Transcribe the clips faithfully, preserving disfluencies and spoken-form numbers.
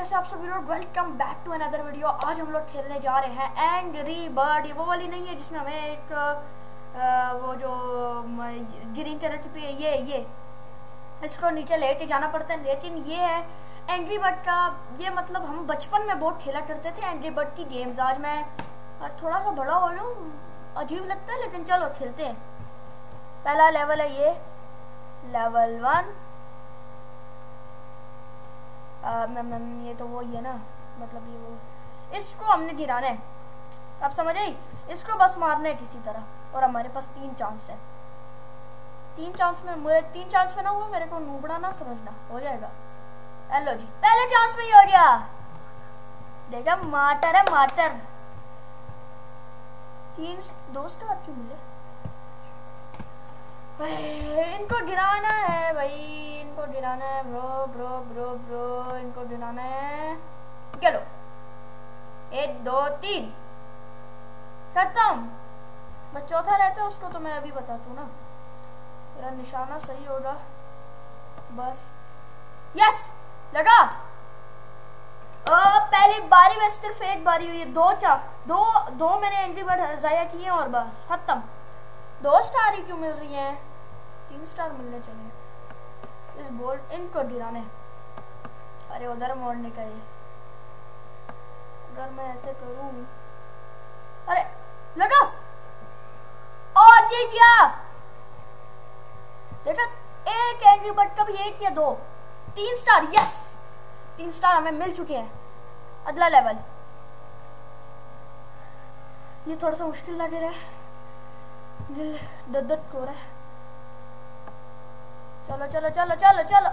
कैसे आप सभी लोग, welcome back to another video. आज हम लोग खेलने जा रहे हैं एंग्री बर्ड। ये वो वाली नहीं है जिसमें हमें एक आ, वो जो ग्रीन कलर की पे ये ये इसको नीचे लेट जाना पड़ता है, लेकिन ये है एंग्री बर्ड का। ये मतलब हम बचपन में बहुत खेला करते थे एंग्री बर्ड की गेम्स। आज मैं आज थोड़ा सा बड़ा हो लूँ, अजीब लगता है लेकिन चलो खेलते हैं। पहला लेवल है ये, लेवल वन। मैम ये तो वो ही है ना, मतलब ये वो इसको हमने गिराना है। आप समझ आई, इसको बस मारना है किसी तरह। और हमारे पास तीन चांस है। तीन चांस में मुझे तीन चांस में ना हुआ, मेरे को नूबड़ा ना समझना, हो जाएगा। हेलो जी, पहले चांस में ही हो गया। देखा, माटर है माटर। तीन दो स्टार क्यों मिले? इनको गिराना है भाई, इनको गिराना है ब्रो ब्रो ब्रो ब्रो इनको गिराना है। चलो, एक दो तीन, खत्म। बस चौथा रहता है, उसको तो मैं अभी बताता हूँ ना। मेरा निशाना सही होगा बस। यस, लगा। ओ, पहली बारी में सिर्फ एक बारी हुई है। दो चार दो दो मैंने एंग्री बर्ड जाया किए और बस खत्म। दो स्टार ही क्यों मिल रही हैं? तीन स्टार मिलने चाहिए। इस बॉल इनको गिराने। अरे उधर मोड़ने का ये। अगर मैं ऐसे करूं, अरे लगा। ओ जीत गया। देखा, एक एंग्री बर्ड का भी एक या दो। तीन स्टार, यस, तीन स्टार हमें मिल चुके हैं। अगला लेवल। ये थोड़ा सा मुश्किल लग रहा है, दिल दर्द दर्द हो रहा है। चलो चलो चलो चलो चलो,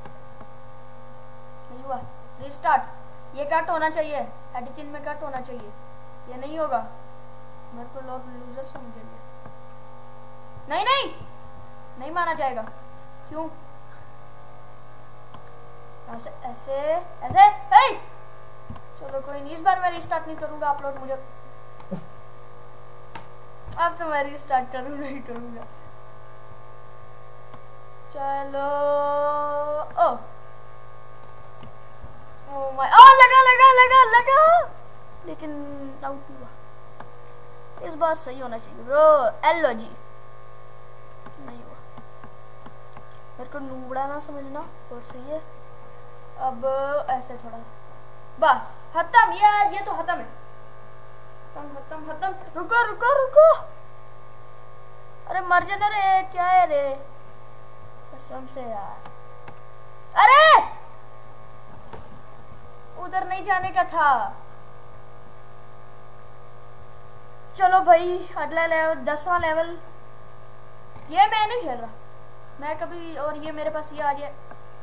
नहीं हुआ। रीस्टार्ट। ये कट होना चाहिए, एडिटिंग में कट होना चाहिए। ये नहीं होगा, मेरे को लोग लूजर समझेंगे। नहीं नहीं नहीं माना जाएगा। क्यों? ऐसे ऐसे ऐसे हे! चलो कोई नहीं, इस बार मैं रीस्टार्ट नहीं करूंगा। आप लोग मुझे अब तो मैं रीस्टार्ट करूँ नहीं करूँगा। चलो, ओ ओ माय, ओ लगा लगा लगा लगा, लेकिन आउट हुआ। इस बार सही होना चाहिए ब्रो। एलो जी, नहीं हुआ। मेरे को नूबड़ा ना समझना, और सही है। अब ऐसे थोड़ा, बस खत्म। ये ये तो खत्म है। खत्म खत्म खत्म। रुको रुको रुको, अरे मर जाना रे, क्या है रे, कसम से यार। अरे उधर नहीं जाने का था। चलो भाई, अगला लेवल, दसवां लेवल। ये मैं नहीं खेल रहा मैं कभी, और ये मेरे पास ये आ गया।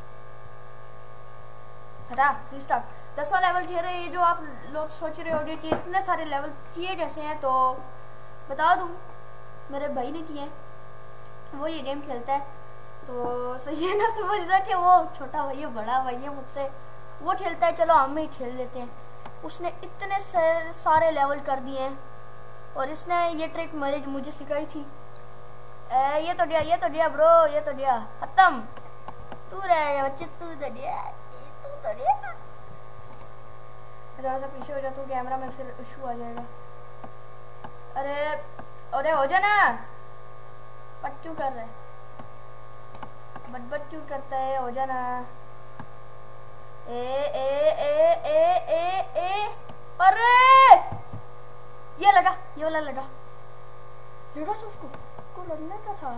हटा, रिस्टार्ट। दसवां लेवल खेल रहे हैं। ये जो आप लोग सोच रहे होंगे कि इतने सारे लेवल किए कैसे हैं, तो बता दूं, मेरे भाई ने किए हैं। वो ये गेम खेलता है, तो सही है ना, समझ रहा कि वो छोटा भाई है, बड़ा भाई है मुझसे, वो खेलता है। चलो हम ही खेल लेते हैं। उसने इतने सारे लेवल कर दिए हैं, और इसने ये ट्रिक मेरे मुझे सिखाई थी। ए, ये तो दिया, ये तो दिया ब्रो, ये तो दिया। खत्म। तू रह गया बच्चे, तू तो दिया, तू तो दिया। थोड़ा सा पीछे हो जाता हूँ, कैमरा में फिर इशू आ जाएगा। अरे अरे हो जाना। पट क्यों कर रहे हैं, बट बट क्यों करता है? हो जाना। ए ए ए ए ए ए अरे ये लगा, ये वाला लगा लगा था उसको, उसको लगने का था।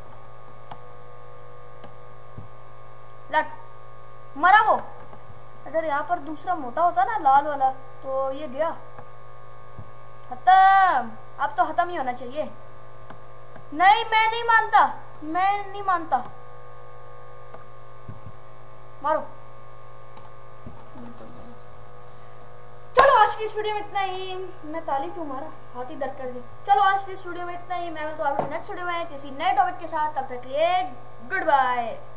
लग मरा वो। अगर यहाँ पर दूसरा मोटा होता ना, लाल वाला, तो ये गया। खत्म। अब तो खत्म ही होना चाहिए। नहीं, मैं नहीं मानता, मैं नहीं मानता। मारो। चलो आज की इस वीडियो में इतना ही। मैं ताली क्यों मारा, हाथ ही दर्द कर दी। चलो आज की इस वीडियो में इतना ही। मैं तो आपको नेक्स्ट वीडियो में किसी नए टॉपिक के साथ, तब तक के लिए गुड बाय।